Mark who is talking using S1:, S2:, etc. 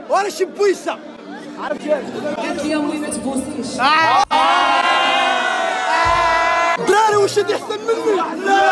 S1: وانا شبويسه
S2: قالت لي امي ما تبوسيش.
S1: دراري واش هادي احسن مني؟